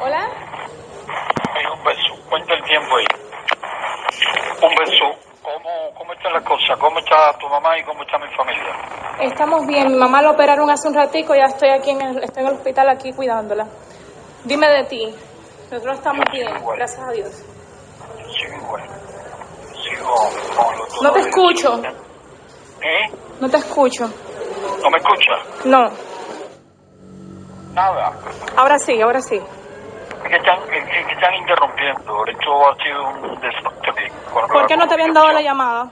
Hola. Un beso. Cuenta el tiempo ahí. Un beso. ¿Cómo está la cosa? ¿Cómo está tu mamá y cómo está mi familia? Estamos bien. Mi mamá la operaron hace un ratico. Ya estoy aquí estoy en el hospital aquí cuidándola. Dime de ti. Nosotros estamos bien. Igual. Gracias a Dios. Sigo igual. Sigo con los dolores. No te escucho. ¿Eh? No te escucho. ¿No me escuchas? No. Nada. Ahora sí, ahora sí. Es que están interrumpiendo. Esto ha sido un desastre. ¿Por qué no te habían dado la llamada?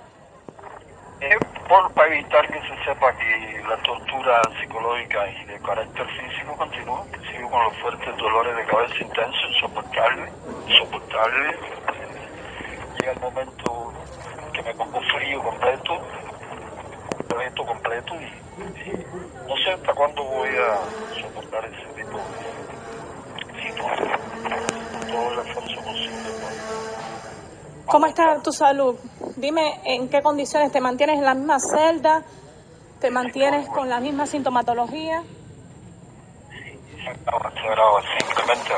Para evitar que se sepa que la tortura psicológica y de carácter físico continúa, que sigo con los fuertes dolores de cabeza intensos, insoportables. Llega el momento que me pongo frío completo y no sé hasta cuándo voy a soportar ese tipo de situación, con todo el esfuerzo posible. ¿Cómo está tu salud? Dime en qué condiciones te mantienes en la misma celda, te mantienes con la misma sintomatología. Se graba simplemente.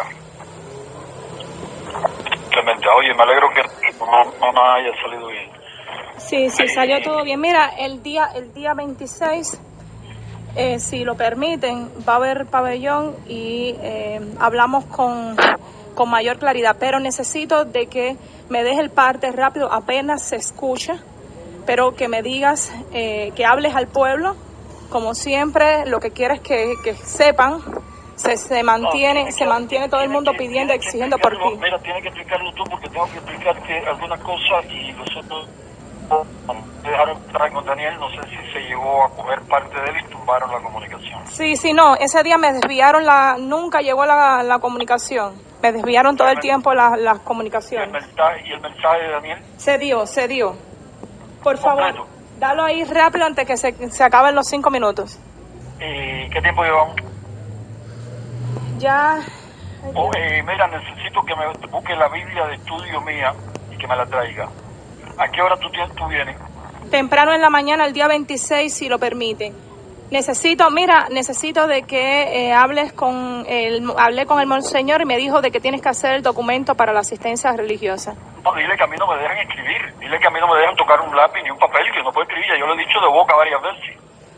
Oye, me alegro que mamá haya salido bien. Sí, salió todo bien. Mira, el día 26, si lo permiten, va a haber pabellón y hablamos con mayor claridad, pero necesito de que me des el parte rápido, apenas se escucha, pero que me digas, que hables al pueblo, como siempre. Lo que quiero es que sepan, se mantiene todo el mundo pidiendo, exigiendo por ti. Mira, tienes que explicarlo tú porque tengo que explicarte algunas cosas y nosotros dejaron entrar con Daniel, no sé si se llegó a coger parte de él y tumbaron la comunicación. Sí, no, ese día me desviaron, nunca llegó la comunicación, me desviaron todo el tiempo las comunicaciones. ¿Y el mensaje de Daniel? Se dio. Por favor, dalo ahí rápido antes que se acaben los 5 minutos. ¿Qué tiempo llevamos? Ya. Mira, necesito que me busque la Biblia de estudio mía y que me la traiga. ¿A qué hora tú vienes? Temprano en la mañana, el día 26, si lo permiten. Necesito de que hablé con el monseñor y me dijo de que tienes que hacer el documento para la asistencia religiosa. No, dile que a mí no me dejan escribir, dile que a mí no me dejan tocar un lápiz ni un papel, que no puedo escribir, ya yo lo he dicho de boca varias veces.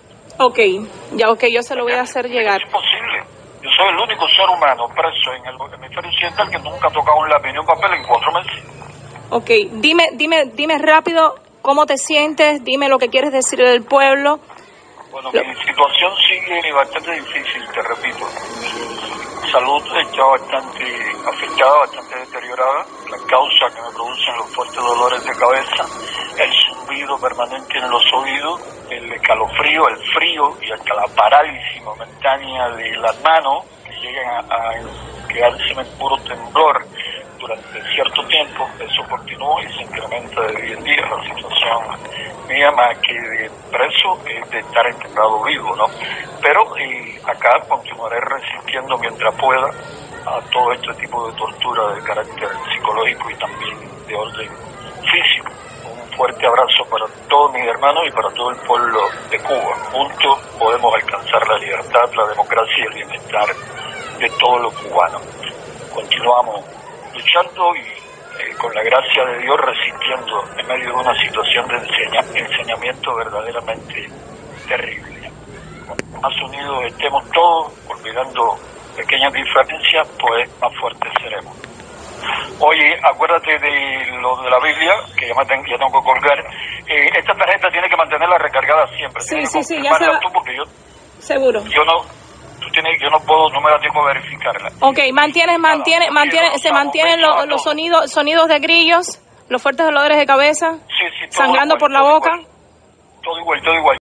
Ok, yo se lo voy a hacer llegar. Es imposible. Yo soy el único ser humano preso en el hemisferio occidental que nunca ha tocado un lápiz ni un papel en 4 meses. Ok, dime rápido cómo te sientes, dime lo que quieres decirle al pueblo. Bueno, mi situación sigue bastante difícil, te repito. Mi salud está bastante afectada, bastante deteriorada. La causa que me producen los fuertes dolores de cabeza, el zumbido permanente en los oídos, el escalofrío, el frío y hasta la parálisis momentánea de las manos, que llegan a quedarse en puro temblor durante cierto tiempo. Eso continúa y se incrementa de día en día. La situación mía, más que de preso, es de estar enterrado vivo, ¿no? Pero acá continuaré resistiendo mientras pueda a todo este tipo de tortura de carácter psicológico y también de orden físico. Un fuerte abrazo para todos mis hermanos y para todo el pueblo de Cuba. Juntos podemos alcanzar la libertad, la democracia y el bienestar de todos los cubanos. Continuamos luchando y con la gracia de Dios resistiendo en medio de una situación de enseñamiento verdaderamente terrible. Cuanto más unidos estemos todos, olvidando pequeñas diferencias, pues más fuertes seremos. Oye, acuérdate de lo de la Biblia, que ya tengo que colgar. Esta tarjeta tiene que mantenerla recargada siempre. Sí, ya se va. Tú porque Seguro. Yo no me da tiempo a verificarla. Ok, se mantienen los sonidos de grillos, los fuertes dolores de cabeza, sí, sangrando por la boca. Todo igual.